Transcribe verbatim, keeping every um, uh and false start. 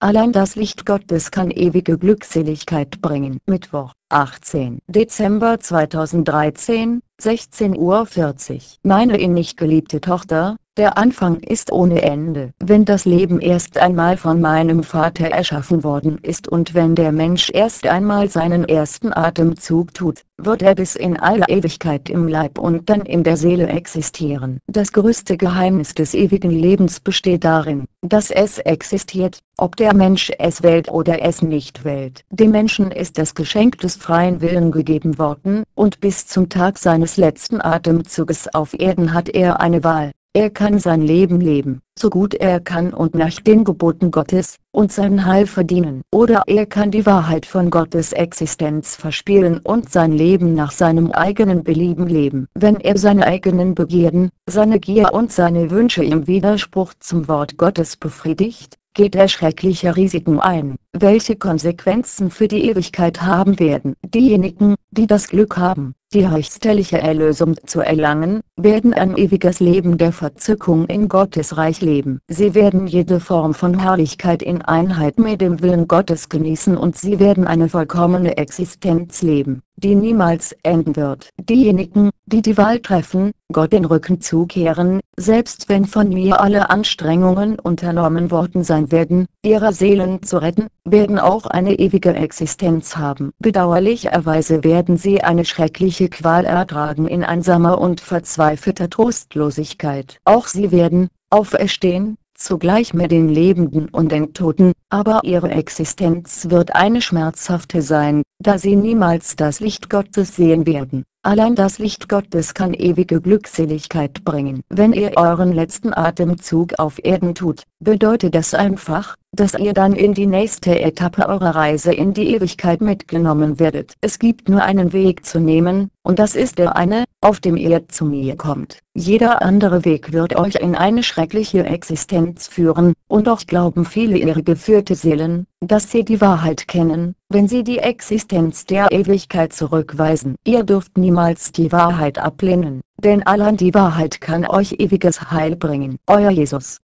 Allein das Licht Gottes kann ewige Glückseligkeit bringen. Mittwoch, achtzehnter Dezember zweitausenddreizehn, sechzehn Uhr vierzig. Meine innig geliebte Tochter, der Anfang ist ohne Ende. Wenn das Leben erst einmal von meinem Vater erschaffen worden ist und wenn der Mensch erst einmal seinen ersten Atemzug tut, wird er bis in alle Ewigkeit im Leib und dann in der Seele existieren. Das größte Geheimnis des ewigen Lebens besteht darin, dass es existiert, ob der Mensch es wählt oder es nicht wählt. Dem Menschen ist das Geschenk des freien Willens gegeben worden, und bis zum Tag seines letzten Atemzuges auf Erden hat er eine Wahl. Er kann sein Leben leben, so gut er kann und nach den Geboten Gottes, und sein Heil verdienen. Oder er kann die Wahrheit von Gottes Existenz verspielen und sein Leben nach seinem eigenen Belieben leben. Wenn er seine eigenen Begierden, seine Gier und seine Wünsche im Widerspruch zum Wort Gottes befriedigt, geht er schreckliche Risiken ein, welche Konsequenzen für die Ewigkeit haben werden. Diejenigen, die das Glück haben, die höchststellige Erlösung zu erlangen, werden ein ewiges Leben der Verzückung in Gottes Reich leben. Sie werden jede Form von Herrlichkeit in Einheit mit dem Willen Gottes genießen und sie werden eine vollkommene Existenz leben, die niemals enden wird. Diejenigen, die die Wahl treffen, Gott den Rücken zukehren, selbst wenn von mir alle Anstrengungen unternommen worden sein werden, ihre Seelen zu retten, werden auch eine ewige Existenz haben. Bedauerlicherweise werden sie eine schreckliche Qual ertragen in einsamer und verzweifelter Trostlosigkeit. Auch sie werden auferstehen, zugleich mit den Lebenden und den Toten, aber ihre Existenz wird eine schmerzhafte sein, da sie niemals das Licht Gottes sehen werden. Allein das Licht Gottes kann ewige Glückseligkeit bringen. Wenn ihr euren letzten Atemzug auf Erden tut, bedeutet das einfach, dass ihr dann in die nächste Etappe eurer Reise in die Ewigkeit mitgenommen werdet. Es gibt nur einen Weg zu nehmen, und das ist der eine, auf dem ihr zu mir kommt. Jeder andere Weg wird euch in eine schreckliche Existenz führen, und doch glauben viele irregeführte Seelen, dass sie die Wahrheit kennen, wenn sie die Existenz der Ewigkeit zurückweisen. Ihr dürft niemals die Wahrheit ablehnen, denn allein die Wahrheit kann euch ewiges Heil bringen. Euer Jesus.